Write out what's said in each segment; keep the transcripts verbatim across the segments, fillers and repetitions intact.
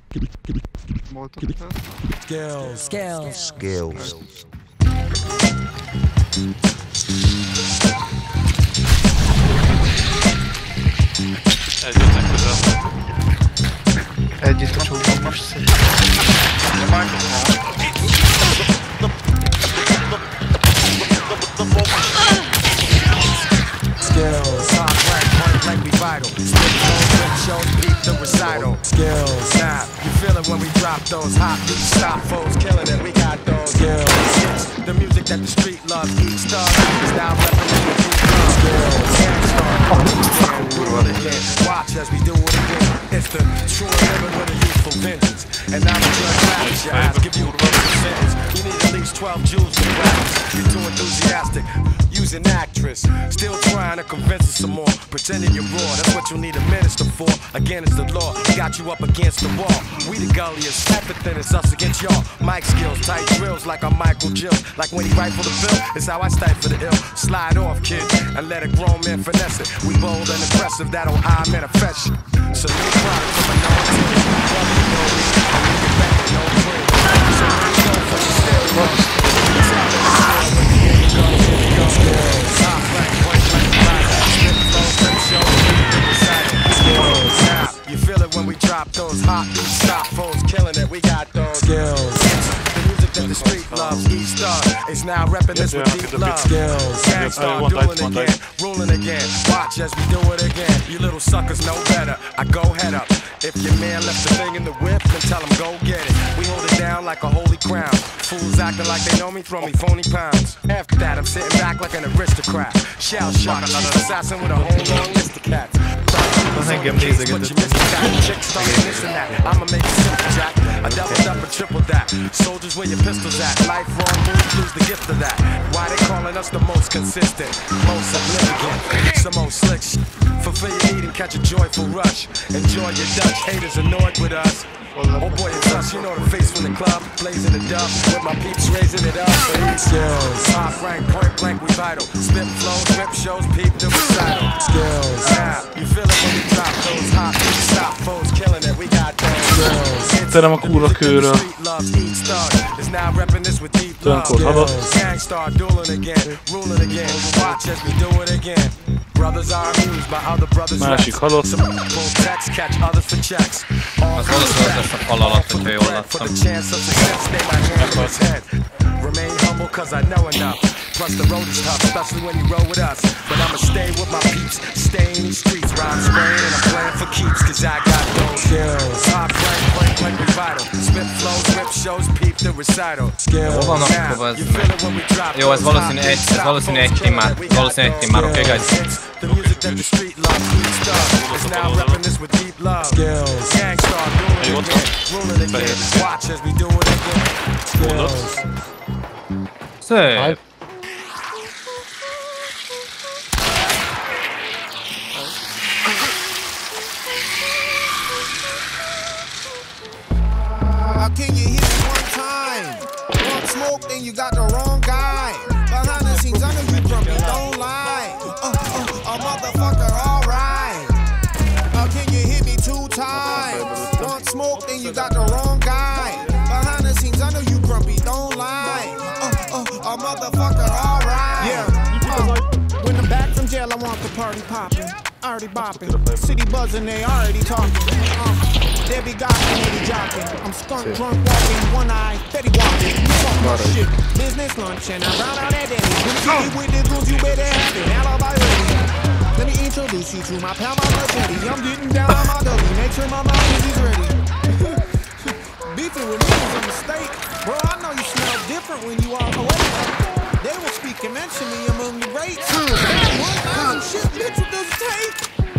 Skills, skills, skills. Egyetlen közel. Együtt a csókban most szép. Skills, top rank, point blank, we vital. Spit those quick shows, beat the recital. Skills, now you feel it when we drop those hot beats, stop foes, killing it. We got those skills. The music that the street loves, each star is now representing the beat. Skills, gangstar, do it again. Watch as we do it again. It's the true living with a youthful vengeance. And I'm a judge savage, your ass give you a verbal sentence. You need at least twelve jewels to practice. You're too enthusiastic. Use an actress, still trying to convince us some more. Pretending you're raw, that's what you need a minister for. Again, it's the law, got you up against the wall. We the gulliest, everything is us against y'all. Mic skills, tight drills like I'm Michael Jill. Like when he rifle the bill, it's how I stifle the ill. Slide off, kid, and let a grown man finesse it. We bold and impressive, that'll I manifest. So new product from a known team. Brother, you know me, and we get back to no dream. So we go for the stereo. It's out of the stereo, but the end goes, it goes. Top blank, point blank, blank. Spit flows, flip shows, beat the recital. Skills, now you feel it when we drop those hot beats, stop foes, killing it. We got those skills. The music that the street loves, each star is now repping this with deep love. Skills, gangstar, dueling again, ruling again. Watch as we do it again. You little suckers know better. I go head up. If your man left the thing in the whip, then tell him go get it. We hold it down like a holy crown. Fools acting like they know me, throw me phony pounds. After that, I'm sitting back like an aristocrat. Shell shock, chief assassin with a whole long list of cats. Engem nézegetett. I'ma make it simple, Jack. I doubled up and tripled that. Soldiers, where your pistols at? Lifelong moves, lose the gift of that. Why they calling us the most consistent, most significant, some most slick shit. Fulfill your need and catch a joyful rush. Enjoy your Dutch, haters annoyed with us. Oh boy, it's us, you know the face from the club, blazing the dub, with my peeps raising it up. Skills, top rank, point blank, we vital. Spit flows, rip shows, peep the recital. Skills, now you feel it when we drop those hot beats, stop foes, killing it. We got those skills. Terem a kurva kőről. Gangstar dueling again, ruling again. Watch as we do it again. Brothers are amused by other brothers' Másik halott. Some pull text, catch others for checks. Az valószínűleg lesz a fal alatt, hogyha jól láttam. Remain humble cause I know enough. Plus the road is tough, especially when you roll with us. But I'ma stay with my peeps, stay in these streets. Rhyme spraying and I'm playing for keeps, cause I got those skills. Top blank, blank, blank, we vital. Spit flows, rip shows, peep the recital. Hol van akkor ez meg? Jó, ez valószínű egy, ez valószínű egy timmár. Valószínű egy timmár, oké, guys? The music that the street loves, each star is now repping this with deep love. Skills, gangstar, doing it again, ruling again. Watch as we do it again. Skills. Szép! How can you hit me one time? One smoke, then you got the wrong guy. Behind the scenes, I know you grumpy, don't lie. Uh, uh, a motherfucker, alright. How can you hit me two times? One smoke, then you got the wrong guy. Behind the scenes, I know you grumpy, don't lie. Uh, uh, a motherfucker, alright. Yeah. Uh, when I'm back from jail, I want the party popping. Already bopping. City buzzing, they already talking. Uh, They be gossiping, they be jocking. I'm skunk drunk walking, one eye, steady walking. You talk about shit, business lunch, and I round out that day. When you get with the goons, you better have it. Alibi ready. Let me introduce you to my pal, my machete. I'm getting down on my doggy, make sure my mind is ready. Beefing with me is a mistake. Bro, I know you smell different when you walk away. They will speak and mention me among the rates. One thousand shit, bitch, what does it take?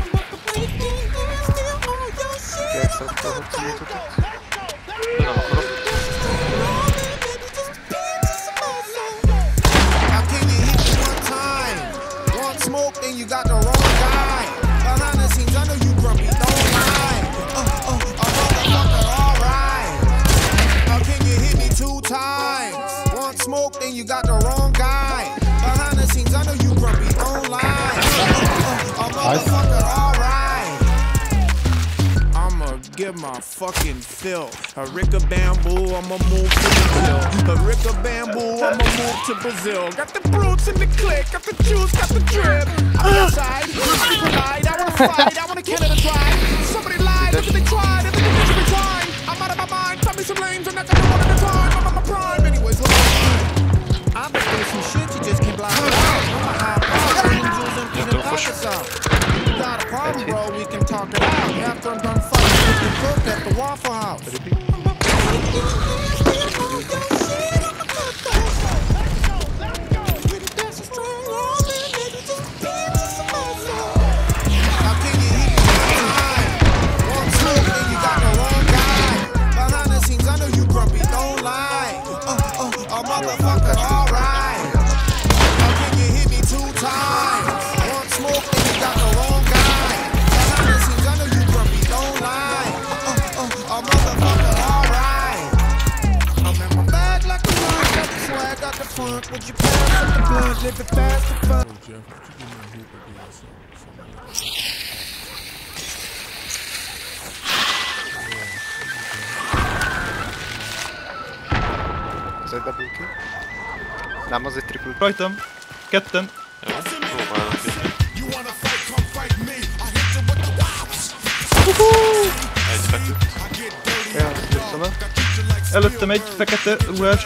How can you hit me one time? One smoke, then you got the wrong guy. Behind the scenes, I know you grumpy, don't lie. Uh, uh, a motherfucker, alright. How can you hit me two times? One smoke, then you got the wrong guy. Behind the scenes, I know you grumpy, don't lie. Uh, uh, a motherfucker, alright. I'ma give my fucking fill. A rick of bamboo, I'ma move to Brazil. A rick of bamboo, I'ma move to Brazil. Got the brutes in the click, got the juice, got the drip. I'm outside, I provide, I wanna fight, I wanna Canada drive. Somebody lied, look at they tried, and they can bitch retime. I'm out of my mind, tell me some names, and I got one at a time. I'm on my prime, anyways, look. I'm just doing some shit, you just can't block it out. I'm a high power, angels and even pockets out. You got a problem, bro, we can talk it out. After I'm done fighting, we can cook at the Waffle House. How can you hit me one time? One smoke, then you got the wrong guy. Behind the scenes, I know you grumpy, don't lie. Uh, uh, a motherfucker, alright. How can you hit me two times? One smoke, then you got the wrong guy. Behind the scenes, I know you grumpy, don't lie. Uh, uh, a motherfucker, alright. I'm in my bag like a line, got the swag, got the funk. Would you pass up the blunt, live it fast, the fun? Az egy double kill? Nem, az egy triple. Rajtam. Ketten. Jó, próbálok itt. Egy feküdt. Ja, jöttem el. Előttem egy fekete ruhás.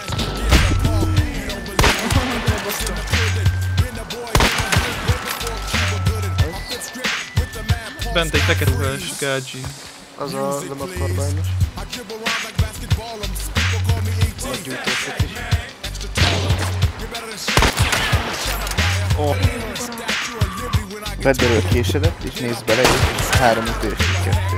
Bent egy fekete ruhás gágyi. Az a lemot korbányos. A gyűjtőset is. Oh. Vedd elő a késedet és nézd bele, és három ütő és kettő.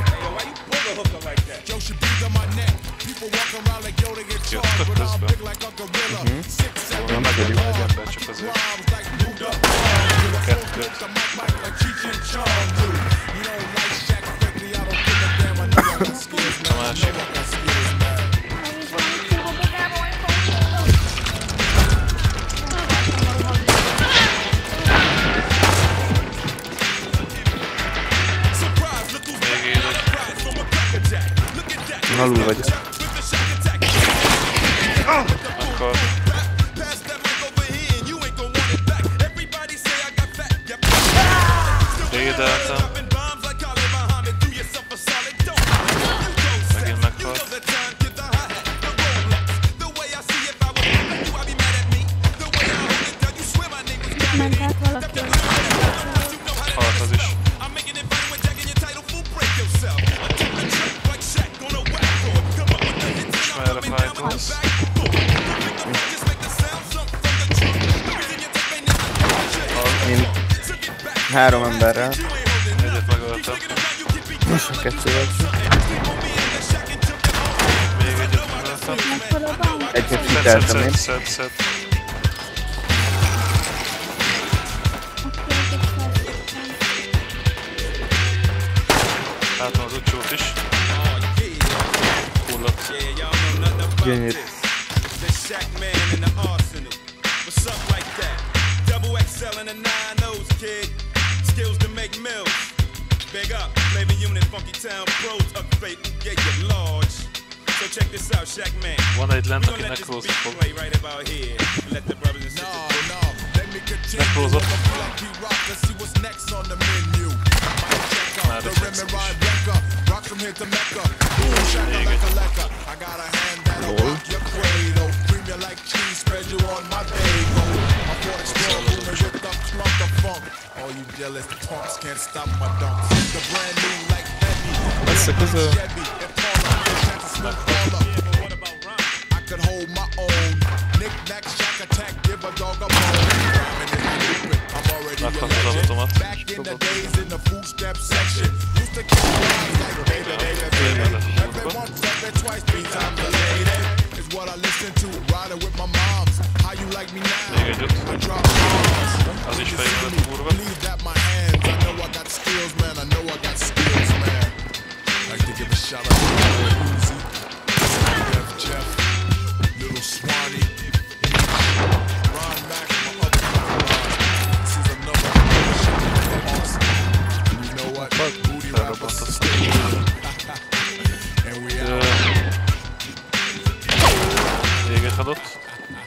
Jöttök közben. Mhm. Nem megöljük. Egy ember csak azért. Kettőt. A másik. Még élek. Alul vagyok. Akkor... Védeltem. Megint meghalt. Ment át valaki. Halt az is. És merre fájtolsz? Én három emberrel. Egyet megöltem. Most a kettővel csak. Még egyet megöltem. Megpróbálom. Egyet Szed, hiteltem én. szed, szed, szed. Látom az utcsót is. Hullott. Gyönyörű. Big up, flavor unit, funky town pros, upgrade, who get you large. So check this out, Shack Man. Van egy lent, We aki gonna let this nekrózni beat fog. play right about here. Let the brothers and sisters. No, no, let me continue. Nekrózott. Let's see what's next on the menu. Már The is rim and egyszer ride is. wrecker, rock from here to Mecca. Boom, shaka like a lecker. I got a hand that'll rock your cradle. Cream you like cheese, spread you on my bagel. I fought explore rumors with the clunk of funk. All you jealous punks can't stop my dunks. The brand new like heavy. Messze közel. Chevy, Impala, chance to smoke all up. What about rhyme? I could hold my own. Knick-knack, shack attack, give a dog a bone. Rhyming is stupid, I'm already a Láttam az legend. automat. Back in the days in the food step section. Used to kill rhymes like baby, baby, baby. Every once, every twice, three times a lady. Is what I listen to, riding with my moms. How you like me now? Még egyet. I drop bombs. Az is fejben lett kurva. Leave that my hands. I know I got skills, man. I know I got skills, man. Like to give a shout out to Lil Uzi, Jeff Jeff, Little Swanee, Ron Mac, my other friend. This is another awesome. And you know what? Booty rappers. Meghalott.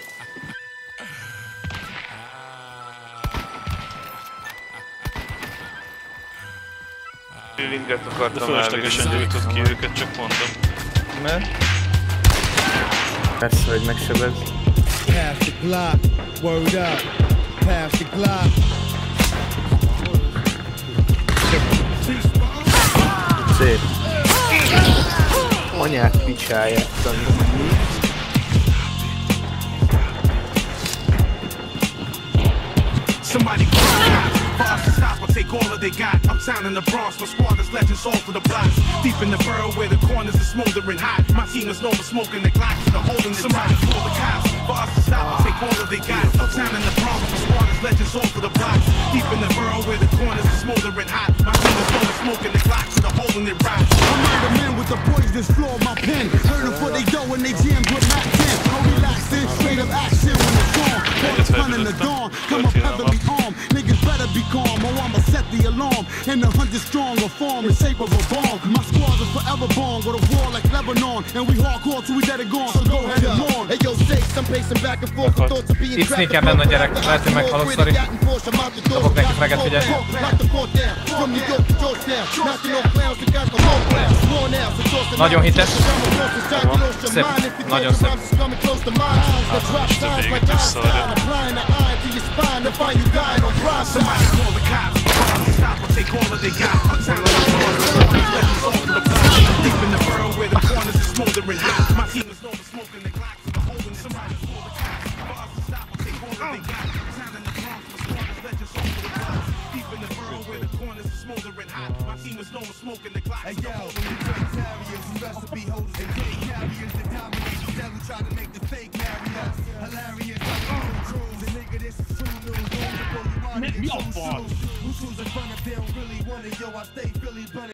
Ringet De akartam elvinni. fölöslegesen gyújtott ki őket, csak mondom. Mert? Persze, hogy megsebez. Pass the Glock, word up. Pass the Glock. Szép. Anyát picsáját, tanulni. Somebody cry. Boss to stop or take all that they got. Uptown in the Bronx, my squad is legends all for the blocks. Deep in the borough where the corners are smoldering hot. My team is known for smoking the Glocks and the holding the Somebody call the cops. Boss to stop or take all that they got. Uptown in the Bronx, my squad is legends all for the blocks. Deep in the borough where the corners are smoldering hot. My team is known for smoking the Glocks and the holding it right. I'm out of men with the poisonous floor of my pen. Heard them for they dough and they jam with Mac ten. No relaxing, straight up action when it's on. Call the fun in the dawn, come up heavily armed. Niggas better be calm or I'ma set the alarm. And the hundred strong will form in shape of a bomb. My squad is forever born with a war like Lebanon. And we hardcore till we dead and gone, so go ahead and mourn. Hey yo, shakes, I'm pacing back and forth with thoughts of being Itt sneak benne a gyerek, lehet, hogy meghalok, sorry. Dobok neki freget, figyelj. Nagyon hites. Szép, nagyon szép. Hey yo, carriers, recipe holders, and gay carriers that dominate the devil try to make the fake marry us. Hilarious, the nigga, this is true news. Make me up, boss. Who choose in front of them really want it, yo, I stay Philly, but